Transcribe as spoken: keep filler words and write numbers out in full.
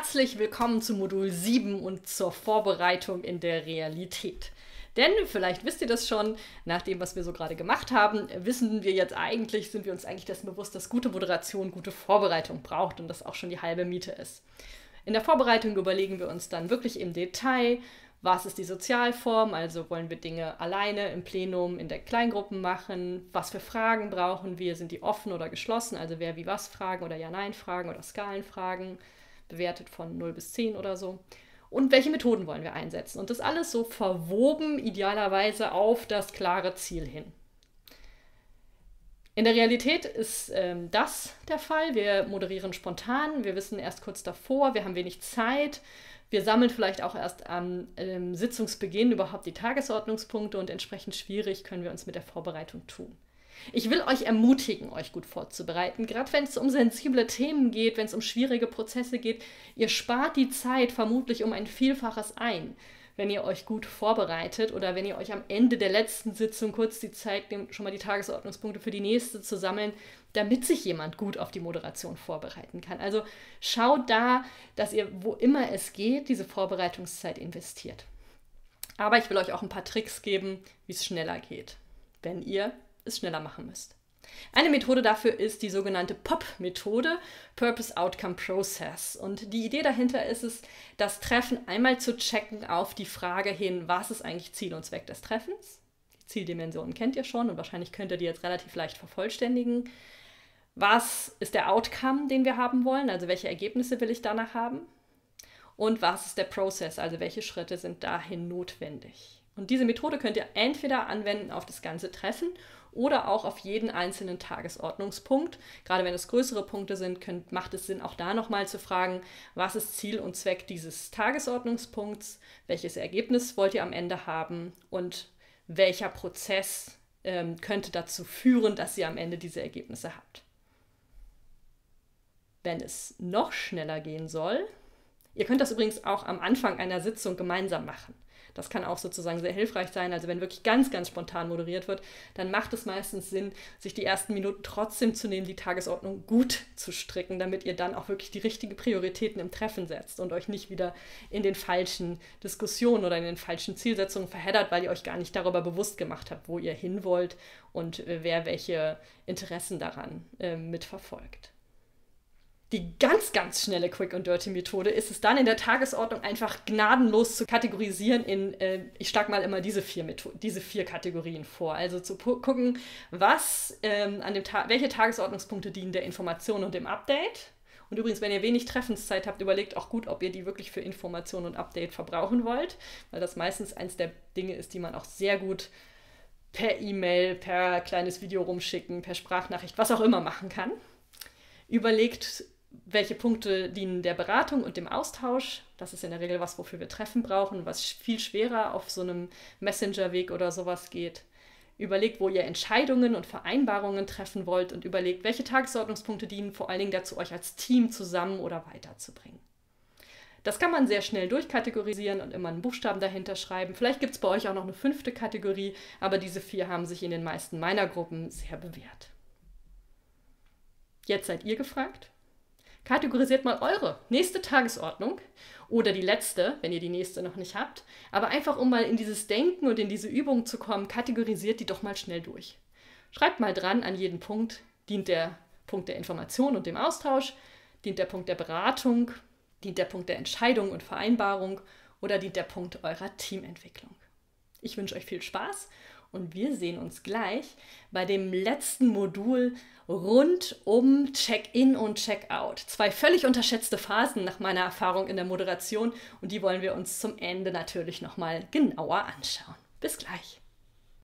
Herzlich willkommen zu Modul sieben und zur Vorbereitung in der Realität. Denn, vielleicht wisst ihr das schon, nach dem, was wir so gerade gemacht haben, wissen wir jetzt eigentlich, sind wir uns eigentlich dessen bewusst, dass gute Moderation gute Vorbereitung braucht und das auch schon die halbe Miete ist. In der Vorbereitung überlegen wir uns dann wirklich im Detail, was ist die Sozialform, also wollen wir Dinge alleine im Plenum in der Kleingruppen machen, was für Fragen brauchen wir, sind die offen oder geschlossen, also wer wie was Fragen oder Ja-Nein-Fragen oder Skalenfragen, bewertet von null bis zehn oder so. Und welche Methoden wollen wir einsetzen? Und das alles so verwoben, idealerweise auf das klare Ziel hin. In der Realität ist ähm, das der Fall. Wir moderieren spontan, wir wissen erst kurz davor, wir haben wenig Zeit. Wir sammeln vielleicht auch erst am ähm, Sitzungsbeginn überhaupt die Tagesordnungspunkte und entsprechend schwierig können wir uns mit der Vorbereitung tun. Ich will euch ermutigen, euch gut vorzubereiten, gerade wenn es um sensible Themen geht, wenn es um schwierige Prozesse geht. Ihr spart die Zeit vermutlich um ein Vielfaches ein, wenn ihr euch gut vorbereitet oder wenn ihr euch am Ende der letzten Sitzung kurz die Zeit nehmt, schon mal die Tagesordnungspunkte für die nächste zu sammeln, damit sich jemand gut auf die Moderation vorbereiten kann. Also schaut da, dass ihr, wo immer es geht, diese Vorbereitungszeit investiert. Aber ich will euch auch ein paar Tricks geben, wie es schneller geht, wenn ihr es schneller machen müsst. Eine Methode dafür ist die sogenannte P O P-Methode, Purpose Outcome Process. Und die Idee dahinter ist es, das Treffen einmal zu checken auf die Frage hin, was ist eigentlich Ziel und Zweck des Treffens? Die Zieldimensionen kennt ihr schon und wahrscheinlich könnt ihr die jetzt relativ leicht vervollständigen. Was ist der Outcome, den wir haben wollen? Also welche Ergebnisse will ich danach haben? Und was ist der Process? Also welche Schritte sind dahin notwendig? Und diese Methode könnt ihr entweder anwenden auf das ganze Treffen oder auch auf jeden einzelnen Tagesordnungspunkt. Gerade wenn es größere Punkte sind, könnt, macht es Sinn, auch da nochmal zu fragen, was ist Ziel und Zweck dieses Tagesordnungspunkts, welches Ergebnis wollt ihr am Ende haben und welcher Prozess ähm, könnte dazu führen, dass ihr am Ende diese Ergebnisse habt. Wenn es noch schneller gehen soll, ihr könnt das übrigens auch am Anfang einer Sitzung gemeinsam machen. Das kann auch sozusagen sehr hilfreich sein. Also wenn wirklich ganz, ganz spontan moderiert wird, dann macht es meistens Sinn, sich die ersten Minuten trotzdem zu nehmen, die Tagesordnung gut zu stricken, damit ihr dann auch wirklich die richtigen Prioritäten im Treffen setzt und euch nicht wieder in den falschen Diskussionen oder in den falschen Zielsetzungen verheddert, weil ihr euch gar nicht darüber bewusst gemacht habt, wo ihr hin wollt und wer welche Interessen daran äh, mitverfolgt. Die ganz, ganz schnelle Quick and Dirty Methode ist es dann in der Tagesordnung einfach gnadenlos zu kategorisieren in, äh, ich schlage mal immer diese vier, Methoden, diese vier Kategorien vor. Also zu gucken, was, ähm, an dem Ta- welche Tagesordnungspunkte dienen der Information und dem Update. Und übrigens, wenn ihr wenig Treffenszeit habt, überlegt auch gut, ob ihr die wirklich für Information und Update verbrauchen wollt, weil das meistens eins der Dinge ist, die man auch sehr gut per E-Mail, per kleines Video rumschicken, per Sprachnachricht, was auch immer machen kann. Überlegt, welche Punkte dienen der Beratung und dem Austausch. Das ist in der Regel was, wofür wir Treffen brauchen, was viel schwerer auf so einem Messenger-Weg oder sowas geht. Überlegt, wo ihr Entscheidungen und Vereinbarungen treffen wollt und überlegt, welche Tagesordnungspunkte dienen vor allen Dingen dazu, euch als Team zusammen oder weiterzubringen. Das kann man sehr schnell durchkategorisieren und immer einen Buchstaben dahinter schreiben. Vielleicht gibt es bei euch auch noch eine fünfte Kategorie, aber diese vier haben sich in den meisten meiner Gruppen sehr bewährt. Jetzt seid ihr gefragt. Kategorisiert mal eure nächste Tagesordnung oder die letzte, wenn ihr die nächste noch nicht habt. Aber einfach, um mal in dieses Denken und in diese Übung zu kommen, kategorisiert die doch mal schnell durch. Schreibt mal dran, an jeden Punkt dient der Punkt der Information und dem Austausch, dient der Punkt der Beratung, dient der Punkt der Entscheidung und Vereinbarung oder dient der Punkt eurer Teamentwicklung. Ich wünsche euch viel Spaß und wir sehen uns gleich bei dem letzten Modul rund um Check-in und Check-out. Zwei völlig unterschätzte Phasen nach meiner Erfahrung in der Moderation und die wollen wir uns zum Ende natürlich nochmal genauer anschauen. Bis gleich!